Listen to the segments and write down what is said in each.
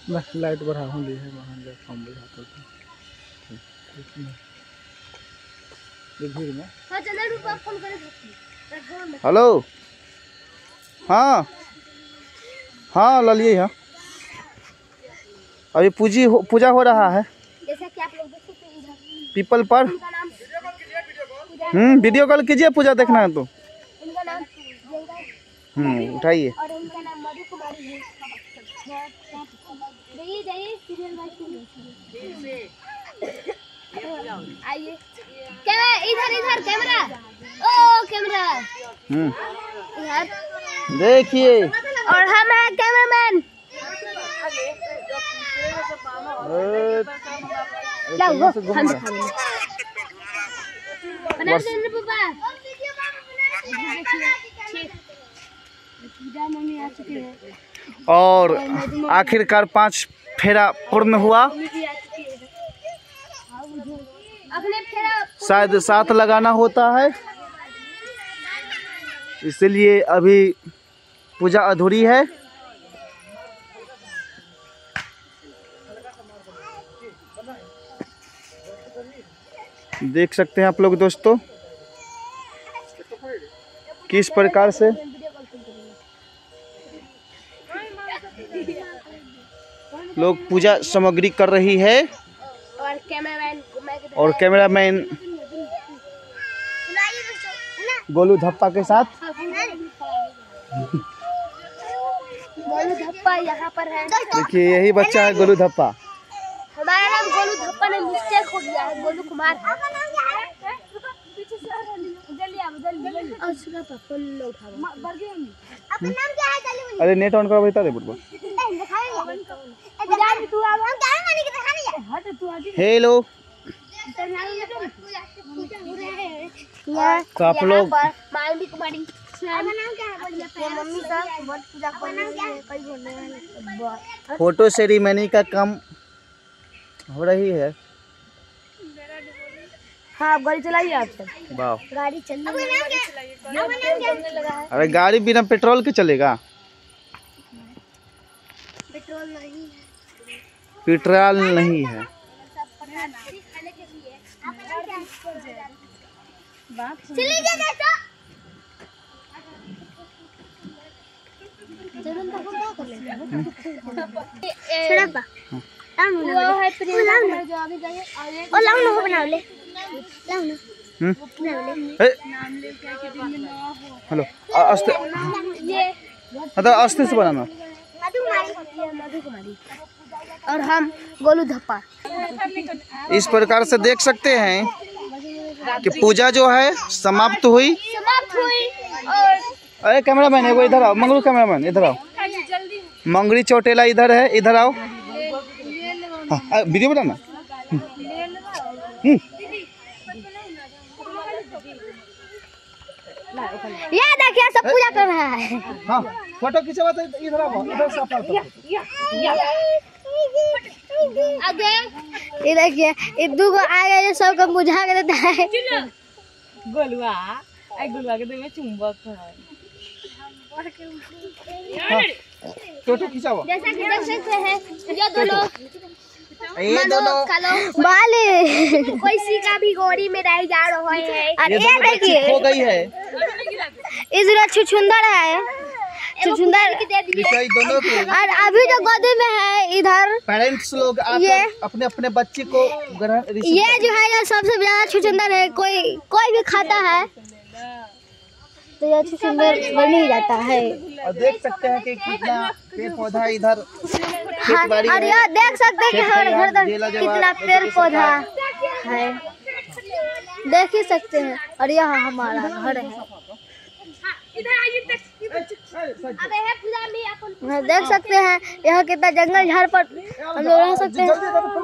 Light बढ़ा हूँ ली है वहाँ ले कम बढ़ा तो भीड़ में। हेलो हाँ हाँ ललिए है अभी पूजा हो रहा है जैसा कि आप लोग देख सकते हैं इधर पीपल पर। वीडियो कॉल कीजिए पूजा देखना है तो। इनका नाम उठाइए। और इनका नाम मधु कुमारी है। जाइए सीरियल बाय सीरियल आइए। कैमरा इधर कैमरा ओ कैमरा इधर देखिए। और हम हैं कैमरामैन। और आखिरकार 5 फेरा पूर्ण हुआ। शायद 7 लगाना होता है इसलिए अभी पूजा अधूरी है। देख सकते हैं आप लोग दोस्तों किस प्रकार से लोग पूजा सामग्री कर रही है और कैमरामैन गोलू धप्पा के साथ। गोलू धप्पा यहाँ पर है। देखिए यही बच्चा है गोलू धप्पा। हमारा नाम गोलू धप्पा ने मिस्टेक हो गया है। गोलू कुमार है। अरे नेट ऑन करो बता दे बुढ़वा। हेलो तो आप लोग फोटो सेरेमनी का काम हो रही है। हाँ गाड़ी चलाइए आप सब। वाह गाड़ी चलने लगा है। अरे गाड़ी बिना पेट्रोल के चलेगा। पेट्रोल नहीं है। पेट्रोल नहीं है। हेलो आस्ते आस्ते से बनाना। और हम गोलू धप्पा। इस प्रकार से देख सकते हैं कि पूजा जो है समाप्त हुई। और अरे कैमरामैन वो इधर आओ। मंगरू कैमरामैन इधर आओ। मंगरी चौटेला इधर है इधर आओ। हाँ वीडियो बनाना। ये देखिए सब पूजा कर रहा है। हाँ फोटो खींचवा तो इधर आओ। इधर से ये देखिए ये दूगो आगे ये सब को बुझा के देता है। गोलुआ के तो में चुंबक है। फोटो खींचाओ। जैसा कि देख सकते हैं ये दोनों बाले कोई सी का भी गोरी में रह जा रहा है। और ये देखिए हो गई है। इधर छुछुंदर है। छुछुंदर दोनों को। और अभी जो गोदी में है इधर पेरेंट्स लोग अपने अपने बच्चे को ये जो है ये सबसे ज्यादा छुछुंदर है। कोई भी खाता है तो ये छुछुंदर बन ही जाता है। और देख सकते हैं कि कितना पेड़ पौधा इधर और यह देख सकते हैं कि हमारे घर तक कितना पेड़ पौधा है देख ही सकते हैं। और यह हमारा घर है। देख सकते हैं यह कितना जंगल झाड़ पर हम लोग रह सकते हैं।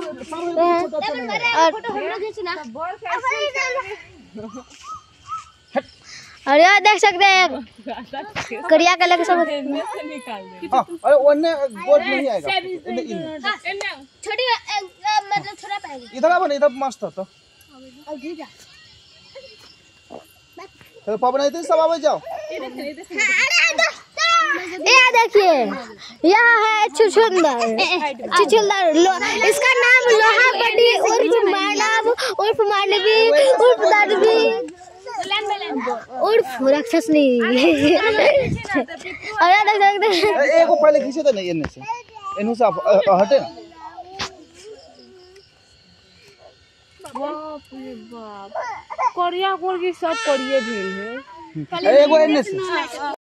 और यह देख सकते हैं करिया का लगे सब। अरे ओने गोट नहीं आएगा। छोटी मतलब छोटा पाएगा। इधर आओ ना इधर मस्त तो। तो पापा नहीं थे सब आवे जाओ। ये देखिए यहाँ है छुछुंदर। इसका नाम लोहा बड़ी उर्फ मानव उर्फ मानवी उर्फ दानवी उर्फ राक्षसनी। और यहाँ देख सकते हैं एगो पहले खींचे तो नहीं इनने से इन्हों से हटे ना। बाप रे बाप, करिया कोर की सब करिए भेल है। एगो इनने से